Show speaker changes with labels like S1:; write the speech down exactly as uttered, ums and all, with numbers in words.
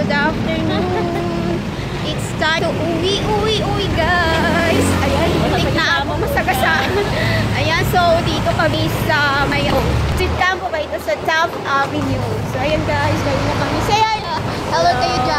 S1: good afternoon. It's time to uwi, uwi, uwi guys. Ayan, hindi na ako masagasaan. Ayan, so dito kami sa may sit down po ba ito sa Taft Avenue. So ayan guys, galing na kami. Say hi. Hello kayo dyan.